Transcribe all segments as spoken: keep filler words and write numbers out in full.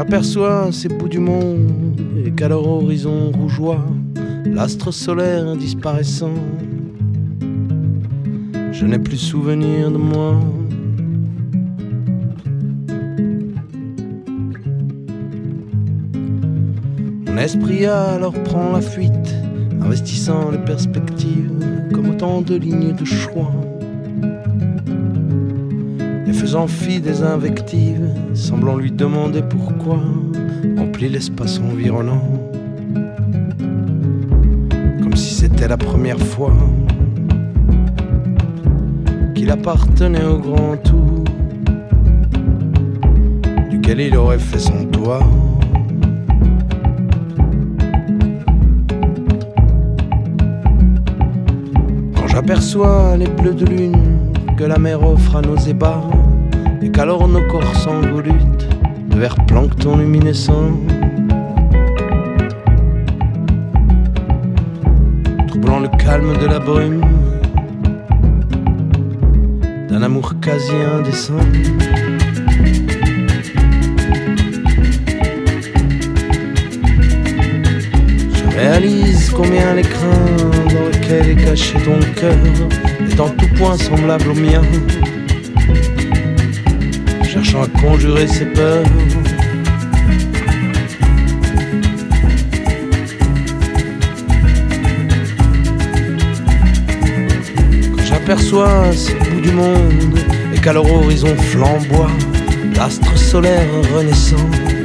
j'aperçois ces bouts du monde et qu'à leur horizon rougeoie, l'astre solaire disparaissant, je n'ai plus souvenir de moi. Mon esprit alors prend la fuite, investissant les perspectives comme autant de lignes de choix, et faisant fi des invectives, semblant lui demander pourquoi, remplit l'espace environnant, comme si c'était la première fois qu'il appartenait au grand tout, duquel il aurait fait son toit. J'aperçois les bleus de lune que la mer offre à nos ébats, et qu'alors nos corps s'envolutent de vers plancton luminescent, troublant le calme de la brume d'un amour quasi indécent. Je réalise combien l'écrin dans lequel est caché ton cœur est en tout point semblable au mien, cherchant à conjurer ses peurs. Quand j'aperçois ces bouts du monde et qu'à leur horizon flamboie l'astre solaire renaissant,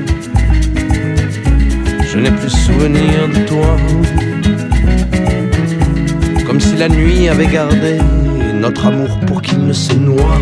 je n'ai plus souvenir de toi, comme si la nuit avait gardé notre amour pour qu'il ne se noie.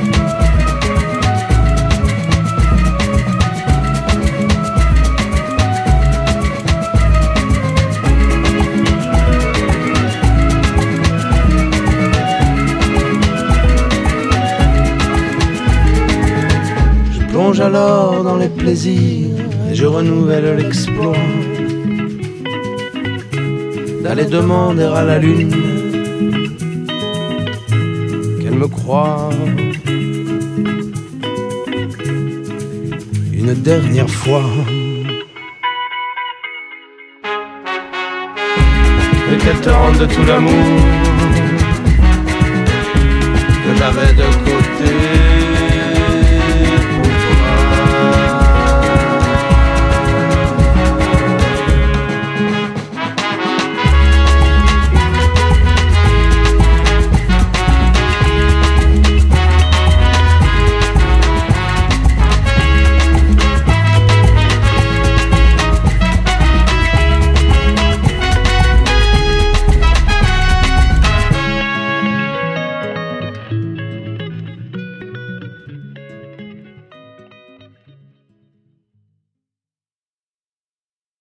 Je plonge alors dans les plaisirs et je renouvelle l'exploit d'aller demander à la lune qu'elle me croie une dernière fois, et qu'elle te rende tout l'amour que j'avais de côté.